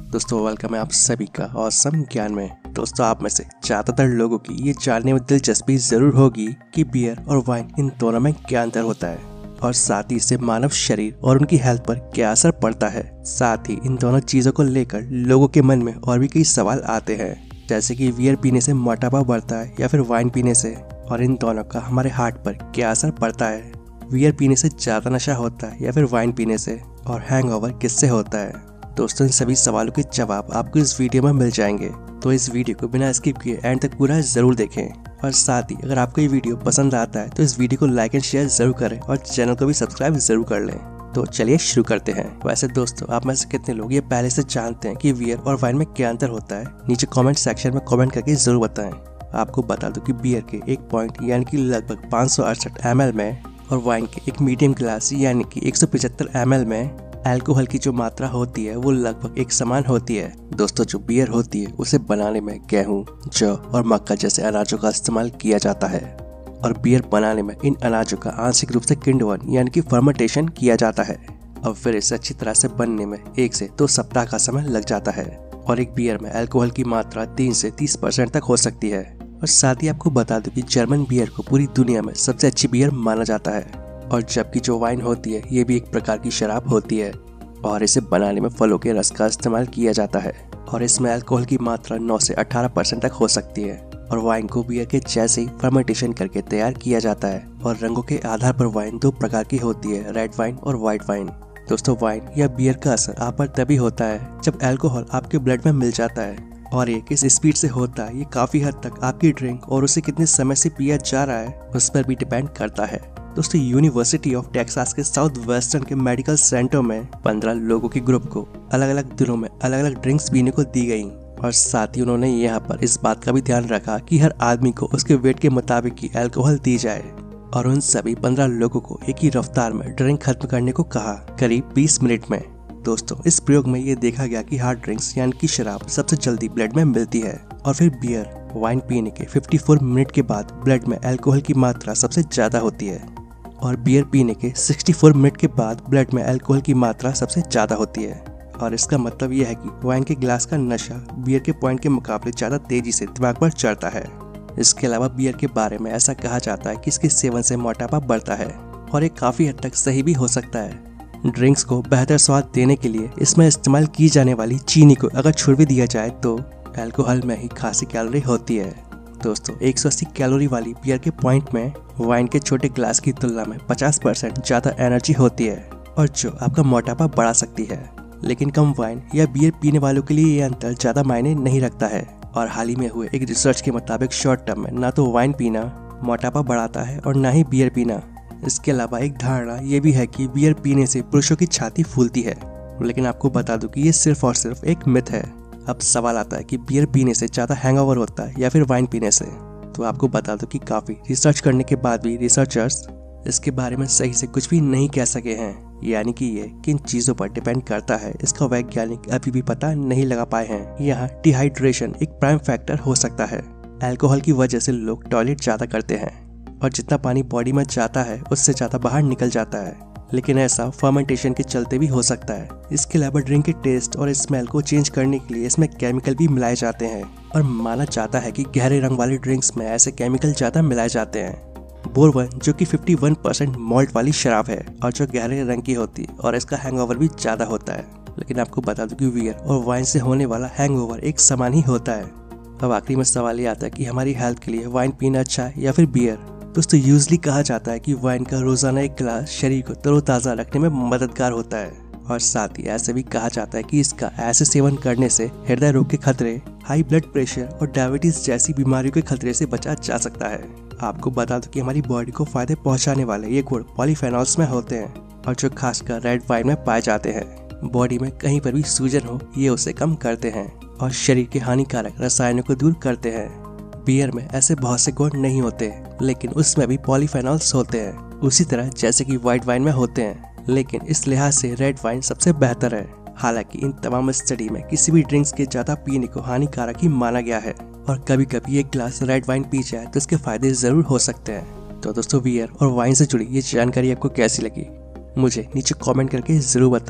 दोस्तों वेलकम है आप सभी का ऑसम ज्ञान में। दोस्तों आप में से ज़्यादातर लोगों की ये जानने में दिलचस्पी ज़रूर होगी कि बियर और वाइन इन दोनों में क्या अंतर होता है और साथ ही इससे मानव शरीर और उनकी हेल्थ पर क्या असर पड़ता है। साथ ही इन दोनों चीज़ों को लेकर लोगों के मन में और भी कई सवाल आते हैं, जैसे कि बियर पीने से मोटापा बढ़ता है या फिर वाइन पीने से, और इन दोनों का हमारे हार्ट पर क्या असर पड़ता है। बियर पीने से ज़्यादा नशा होता है या फिर वाइन पीने से, और हैंगओवर किससे होता है। दोस्तों इन सभी सवालों के जवाब आपको इस वीडियो में मिल जाएंगे, तो इस वीडियो को बिना स्किप किए एंड तक पूरा जरूर देखें। और साथ ही अगर आपको ये वीडियो पसंद आता है तो इस वीडियो को लाइक एंड शेयर जरूर करें और चैनल को भी सब्सक्राइब जरूर कर लें। तो चलिए शुरू करते हैं। वैसे दोस्तों आप में से कितने लोग ये पहले से जानते हैं कि बियर और वाइन में क्या अंतर होता है? नीचे कॉमेंट सेक्शन में कॉमेंट करके जरूर बताएं। आपको बता दूं कि बियर के एक पॉइंट यानी कि लगभग 568 ml में और वाइन के एक मीडियम ग्लास यानी कि 175 ml में अल्कोहल की जो मात्रा होती है वो लगभग एक समान होती है। दोस्तों जो बियर होती है उसे बनाने में गेहूं, जौ और मक्का जैसे अनाजों का इस्तेमाल किया जाता है, और बियर बनाने में इन अनाजों का आंशिक रूप से किण्वन यानी कि फर्मेंटेशन किया जाता है, और फिर इसे अच्छी तरह से बनने में 1 से 2 सप्ताह का समय लग जाता है। और एक बियर में अल्कोहल की मात्रा 3 से 30% तक हो सकती है। और साथ ही आपको बता दूं कि जर्मन बियर को पूरी दुनिया में सबसे अच्छी बियर माना जाता है, और जबकि जो वाइन होती है ये भी एक प्रकार की शराब होती है, और इसे बनाने में फलों के रस का इस्तेमाल किया जाता है, और इसमें अल्कोहल की मात्रा 9 से 18% तक हो सकती है। और वाइन को बियर के जैसे ही फर्मेंटेशन करके तैयार किया जाता है। और रंगों के आधार पर वाइन 2 प्रकार की होती है, रेड वाइन और व्हाइट वाइन। दोस्तों वाइन या बियर का असर आप पर तभी होता है जब अल्कोहल आपके ब्लड में मिल जाता है, और ये किस स्पीड से होता है ये काफी हद तक आपकी ड्रिंक और उसे कितने समय से पिया जा रहा है उस पर भी डिपेंड करता है। दोस्तों यूनिवर्सिटी ऑफ टेक्सास के साउथ वेस्टर्न के मेडिकल सेंटर में 15 लोगों के ग्रुप को अलग अलग दिनों में अलग अलग ड्रिंक्स पीने को दी गई, और साथ ही उन्होंने यहाँ पर इस बात का भी ध्यान रखा कि हर आदमी को उसके वेट के मुताबिक की अल्कोहल दी जाए, और उन सभी 15 लोगों को एक ही रफ्तार में ड्रिंक खत्म करने को कहा, करीब 20 मिनट में। दोस्तों इस प्रयोग में ये देखा गया कि हार्ड ड्रिंक्स यानी कि शराब सबसे जल्दी ब्लड में मिलती है, और फिर बियर वाइन पीने के 54 मिनट के बाद ब्लड में अल्कोहल की मात्रा सबसे ज्यादा होती है, और बियर पीने के 64 मिनट के बाद ब्लड में अल्कोहल की मात्रा सबसे ज्यादा होती है। और इसका मतलब यह है कि वाइन के ग्लास का नशा बियर के पॉइंट के मुकाबले ज्यादा तेजी से दिमाग पर चढ़ता है। इसके अलावा बियर के बारे में ऐसा कहा जाता है कि इसके सेवन से मोटापा बढ़ता है, और ये काफी हद तक सही भी हो सकता है। ड्रिंक्स को बेहतर स्वाद देने के लिए इसमें इस्तेमाल की जाने वाली चीनी को अगर छोड़ भी दिया जाए तो अल्कोहल में ही खासी कैलोरी होती है। दोस्तों 180 कैलोरी वाली बियर के पॉइंट में वाइन के छोटे ग्लास की तुलना में 50% ज़्यादा एनर्जी होती है, और जो आपका मोटापा बढ़ा सकती है। लेकिन कम वाइन या बियर पीने वालों के लिए ये अंतर ज़्यादा मायने नहीं रखता है, और हाल ही में हुए एक रिसर्च के मुताबिक शॉर्ट टर्म में ना तो वाइन पीना मोटापा बढ़ाता है और ना ही बियर पीना। इसके अलावा एक धारणा ये भी है कि बियर पीने से पुरुषों की छाती फूलती है, लेकिन आपको बता दूं कि ये सिर्फ और सिर्फ एक मिथ है। अब सवाल आता है कि बियर पीने से ज़्यादा हैंगओवर होता है या फिर वाइन पीने से। तो आपको बता दूं कि काफ़ी रिसर्च करने के बाद भी रिसर्चर्स इसके बारे में सही से कुछ भी नहीं कह सके हैं, यानी कि ये किन चीज़ों पर डिपेंड करता है इसका वैज्ञानिक अभी भी पता नहीं लगा पाए हैं। यहाँ डिहाइड्रेशन एक प्राइम फैक्टर हो सकता है। अल्कोहल की वजह से लोग टॉयलेट ज़्यादा करते हैं, और जितना पानी बॉडी में जाता है उससे ज़्यादा बाहर निकल जाता है, लेकिन ऐसा फर्मेंटेशन के चलते भी हो सकता है। इसके अलावा ड्रिंक के टेस्ट और स्मेल को चेंज करने के लिए इसमें केमिकल भी मिलाए जाते हैं, और माना जाता है कि गहरे रंग वाली ड्रिंक्स में ऐसे केमिकल ज़्यादा मिलाए जाते हैं। बोरवन जो कि 51% मॉल्ट वाली शराब है और जो गहरे रंग की होती है, और इसका हैंगओवर भी ज़्यादा होता है। लेकिन आपको बता दूं कि बियर और वाइन से होने वाला हैंगओवर एक समान ही होता है। अब आखिरी में सवाल ये आता है कि हमारी हेल्थ के लिए वाइन पीना अच्छा है या फिर बियर। दोस्तों यूजली कहा जाता है कि वाइन का रोजाना एक गिलास शरीर को तरोताज़ा रखने में मददगार होता है, और साथ ही ऐसे भी कहा जाता है कि इसका ऐसे सेवन करने से हृदय रोग के खतरे, हाई ब्लड प्रेशर और डायबिटीज जैसी बीमारियों के खतरे से बचा जा सकता है। आपको बता दो कि हमारी बॉडी को फायदे पहुंचाने वाले ये गुण पॉलीफेनॉल्स में होते हैं, और जो खासकर रेड वाइन में पाए जाते हैं। बॉडी में कहीं पर भी सूजन हो ये उसे कम करते हैं, और शरीर के हानिकारक रसायनों को दूर करते हैं। बियर में ऐसे बहुत से गुण नहीं होते, लेकिन उसमें भी पॉलीफेनॉल्स होते हैं, उसी तरह जैसे कि व्हाइट वाइन में होते हैं। लेकिन इस लिहाज से रेड वाइन सबसे बेहतर है। हालांकि इन तमाम स्टडी में किसी भी ड्रिंक्स के ज्यादा पीने को हानिकारक ही माना गया है, और कभी कभी एक ग्लास रेड वाइन पी जाए तो इसके फायदे जरूर हो सकते हैं। तो दोस्तों बियर और वाइन से जुड़ी ये जानकारी आपको कैसी लगी मुझे नीचे कमेंट करके जरूर बताएं,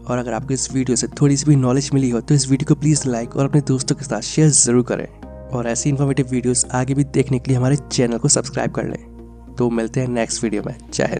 और अगर आपको इस वीडियो से थोड़ी सी भी नॉलेज मिली हो तो इस वीडियो को प्लीज़ लाइक और अपने दोस्तों के साथ शेयर ज़रूर करें। और ऐसी इन्फॉर्मेटिव वीडियोस आगे भी देखने के लिए हमारे चैनल को सब्सक्राइब कर लें। तो मिलते हैं नेक्स्ट वीडियो में। जय हिंद।